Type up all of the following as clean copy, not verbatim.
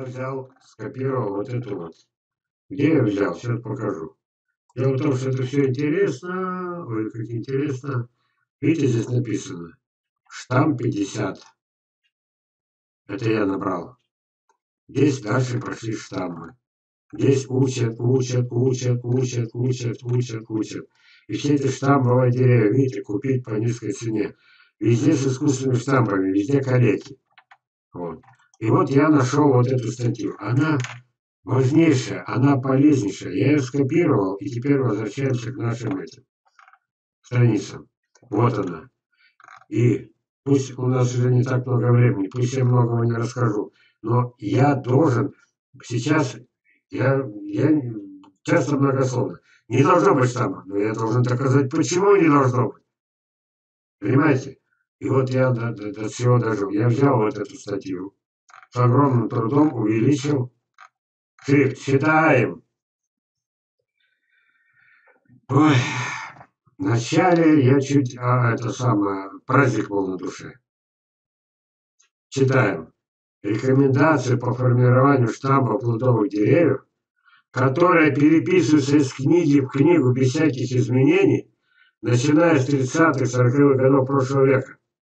взял, скопировал вот эту вот. Где я взял? Сейчас покажу. Дело в том, что это все интересно. Ой, как интересно. Видите, здесь написано. Штамм 50. Это я набрал. Здесь дальше прошли штаммы. Здесь учат. И все эти штаммовые деревья, видите, купить по низкой цене. Везде с искусственными штампами, везде калеки. Вот. И вот я нашел вот эту статью. Она важнейшая, она полезнейшая. Я ее скопировал, и теперь возвращаемся к нашим этим страницам. Вот она. И пусть у нас уже не так много времени, пусть я многого не расскажу, но я должен сейчас, я часто многословно, не должно быть штамма, но я должен доказать, почему не должно быть. Понимаете? И вот я до всего дожил. Я взял вот эту статью, с огромным трудом увеличил шрифт. Читаем. Ой, вначале я чуть, это самое, праздник был на душе. Читаем. Рекомендации по формированию штамма плодовых деревьев, которые переписываются из книги в книгу без всяких изменений, начиная с 30-40-х годов прошлого века.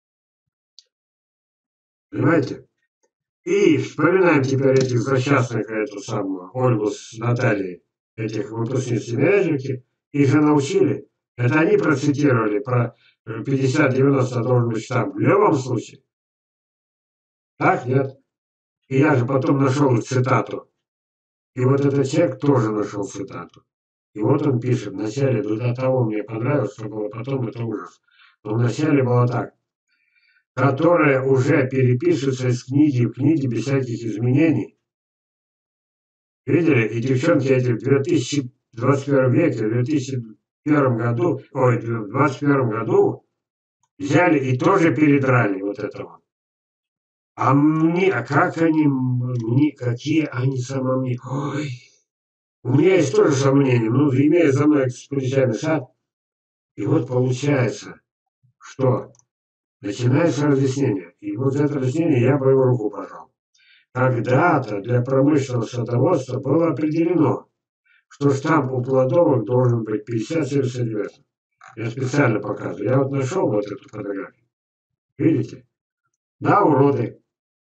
Понимаете? И вспоминаем теперь этих злосчастных, эту самую Ольгу с Натальей, этих выпускниц Семирадники, их же научили. Это они процитировали про 50-90 должен быть штамм. В любом случае. Так, нет? И я же потом нашел их цитату. И вот этот человек тоже нашел цитату. И вот он пишет, вначале до того мне понравилось, что было потом, это ужас. Но вначале было так. Которые уже переписываются из книги в книги без всяких изменений. Видели? И девчонки эти в 2021 веке, в 2001 году, ой, в 2021 году взяли и тоже передрали вот это вот. А мне, а как они, мне, какие они самомнения. Ой, у меня есть тоже сомнения, ну, имея за мной экспедиционный сад, и вот получается, что начинается разъяснение. И вот за это разъяснение я бы его руку пожал. Когда-то для промышленного садоводства было определено, что штамп у плодовых должен быть 50-70 сантиметров. Я специально показываю. Я вот нашел вот эту фотографию. Видите? Да, уроды.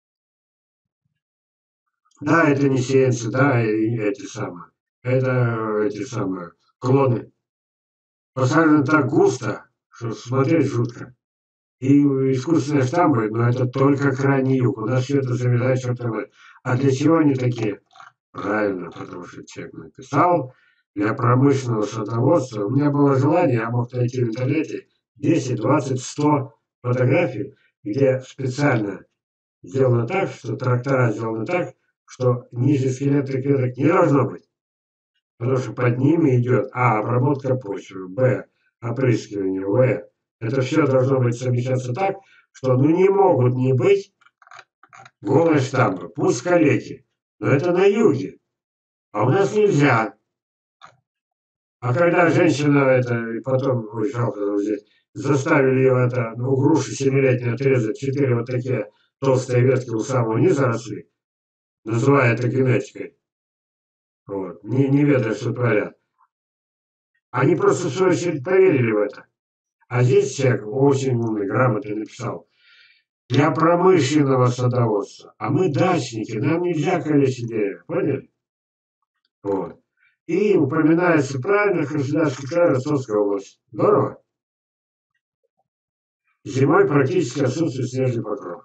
Да, это не сеянцы, да, и эти самые. Это эти самые клоны. Посажено так густо, что смотреть жутко. И искусственные штампы, но это только крайний юг. У нас все это замерзает, что-то. А для чего они такие? Правильно, потому что человек написал для промышленного садоводства. У меня было желание, я мог найти в интернете 10, 20, 100 фотографий, где специально сделано так, что трактора сделаны так, что ниже скелета клеток не должно быть. Потому что под ними идет обработка почвы, опрыскивание, это все должно быть совмещаться так, что не могут не быть голые штампы. Пусть калеки, но это на юге. А у нас нельзя. А когда женщина это, и потом, ой, жалко, здесь, заставили ее это, груши 7-летней отрезать, 4 вот такие толстые ветки у самого низа росли, называя это генетикой. Вот. Не ведая, что творят. Они просто в свою очередь поверили в это. А здесь человек очень умный, грамотный написал. Для промышленного садоводства. А мы дачники, нам нельзя калечить деревья. Поняли? Вот. И упоминается правильно Краснодарский край, Ростовская область. Здорово? Зимой практически отсутствует снежный покров.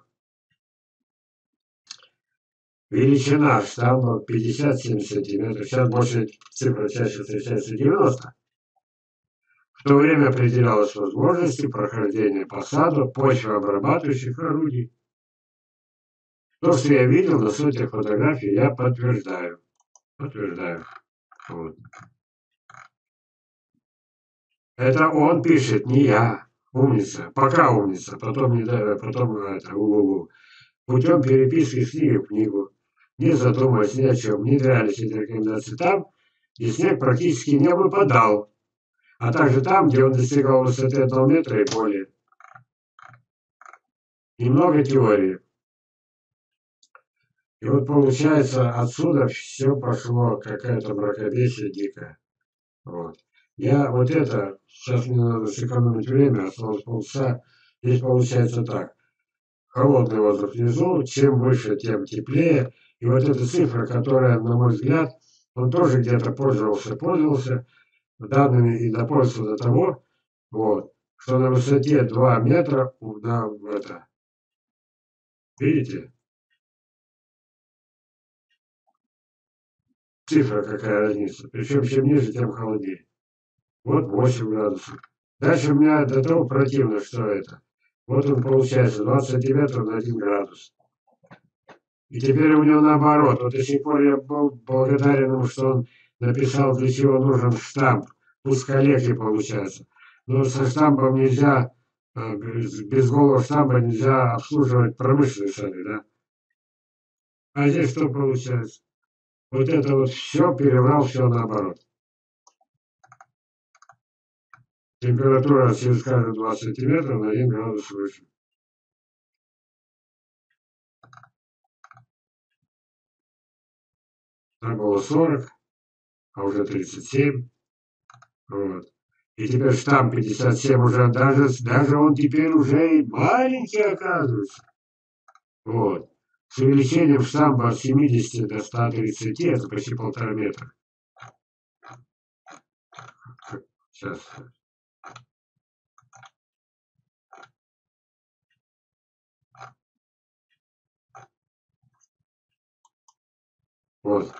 Величина штамма 50-70 сантиметров. Сейчас больше цифра чаще встречается 90. В то время определялась возможность прохождения по саду почвообрабатывающих орудий. То, что я видел на сотнях фотографий, я подтверждаю. Подтверждаю. Вот. Это он пишет, не я. Умница. Пока умница. Потом, потом это, путем переписки с книги в книгу, не задумываясь ни о чем, внедрялись эти рекомендации там, где снег практически не выпадал, а также там, где он достигал высоты 1 метра и более. Немного теории. И вот получается, отсюда все пошло, какая-то мракобесие дикая. Вот. Я вот это, сейчас мне надо сэкономить время, осталось полчаса. Здесь получается так. Холодный воздух внизу, чем выше, тем теплее. И вот эта цифра, которая, на мой взгляд, он тоже где-то пользовался данными и допользовался до того, вот, что на высоте 2 метра, видите, цифра какая разница. Причем чем ниже, тем холоднее. Вот 8 градусов. Дальше у меня до того противно, что это. Вот он получается 20 сантиметров на 1 градус. И теперь у него наоборот. Вот до сих пор я был благодарен ему, что он написал, для чего нужен штамп. Узколегкий получается. Но со штампом нельзя, без голого штампа нельзя обслуживать промышленные сады, да? А здесь что получается? Вот это вот все переврал, все наоборот. Температура через каждые 20 сантиметров на 1 градус выше. Там было 40, а уже 37. Вот. И теперь штамм 57 уже, даже он теперь уже и маленький оказывается. Вот. С увеличением штамма от 70 до 130, это почти 1,5 метра. Сейчас. Вот.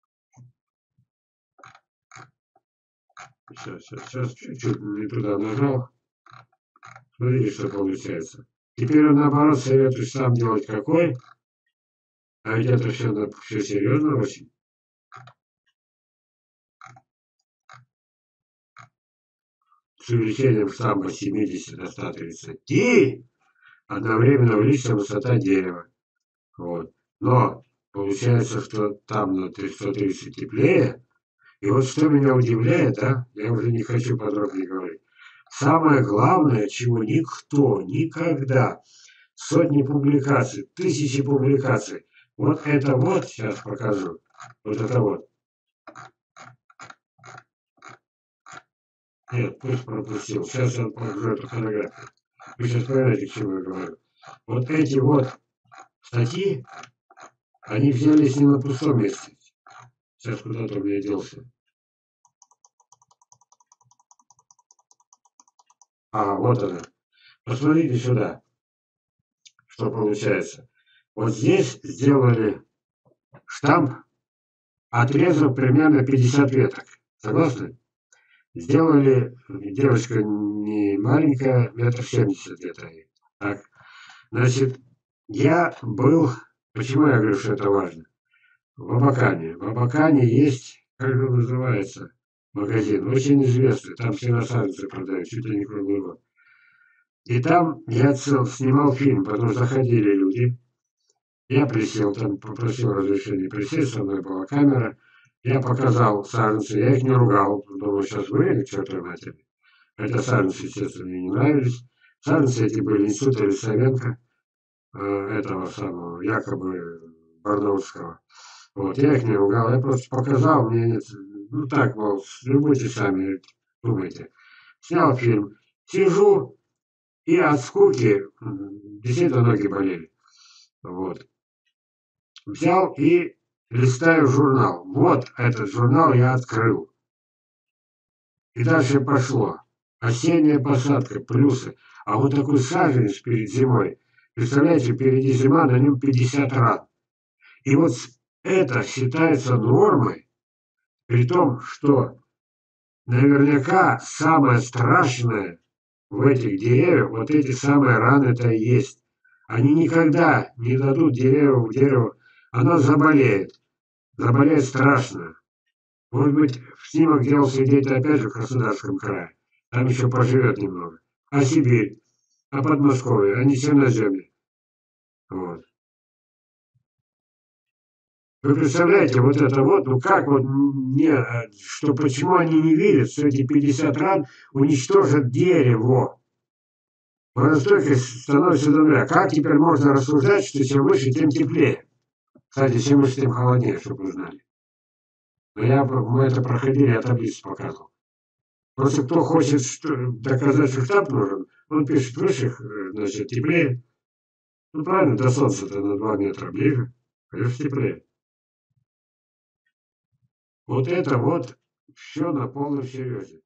Сейчас чуть-чуть не туда нажал. Смотрите, что получается. Теперь он наоборот советует штамм делать какой. А ведь это все серьезно очень. С увеличением штамма 70 до 130 одновременно увеличится высота дерева. Вот. Но получается, что там на 130 теплее. И вот что меня удивляет, я уже не хочу подробнее говорить. Самое главное, чего никто никогда, сотни публикаций, тысячи публикаций, вот это вот, сейчас покажу, вот это вот. Нет, пусть пропустил. Сейчас я покажу эту фотографию. Вы сейчас поймете, к чему я говорю. Вот эти вот статьи, они взялись не на пустом месте. Сейчас куда-то у меня делся. Вот она. Посмотрите сюда, что получается. Вот здесь сделали штамп, отрезав примерно 50 веток. Согласны? Сделали, девочка не маленькая, 1,70 где-то. Так, значит, я был, почему я говорю, что это важно? В Абакане. В Абакане есть, как же называется, магазин, очень известный, там все иностранцы продают, чуть ли не круглый год. И там я снимал фильм, потому что ходили люди. Я присел, там попросил разрешения присесть, со мной была камера. Я показал саженцы, я их не ругал, думаю, сейчас выйдет, к чертовой матери. Хотя саженцы, естественно, мне не нравились. Саженцы эти были института Лисавенко, этого самого, якобы Барнаульского. Вот, я их не ругал, я просто показал, мне нет, ну так, мол, любите сами, думайте. Снял фильм, сижу, и от скуки действительно ноги болели. Вот. Взял и листаю журнал. Вот этот журнал я открыл. И дальше пошло. Осенняя посадка, плюсы. А вот такой саженец перед зимой. Представляете, впереди зима, на нем 50 ран. И вот это считается нормой, при том, что наверняка самое страшное в этих деревьях, вот эти самые раны-то и есть. Они никогда не дадут дереву, оно заболеет. Заболеет страшно. Может быть, снимок делался где-то опять же в Краснодарском крае. Там еще поживет немного. А Сибирь, а Подмосковье, они все на земле. Вот. Вы представляете, вот это вот, ну как вот мне, что почему они не верят, что эти 50 ран уничтожат дерево? Морозостойкость становится до нуля. Как теперь можно рассуждать, что чем выше, тем теплее? Кстати, чем уж тем холоднее, чтобы вы знали. Но мы это проходили, я таблицу показывал. Просто кто хочет доказать, что штаб нужен, он пишет выше, значит, теплее. Ну правильно, до солнца-то на 2 метра ближе, конечно, теплее. Вот это вот все на полном серьезе.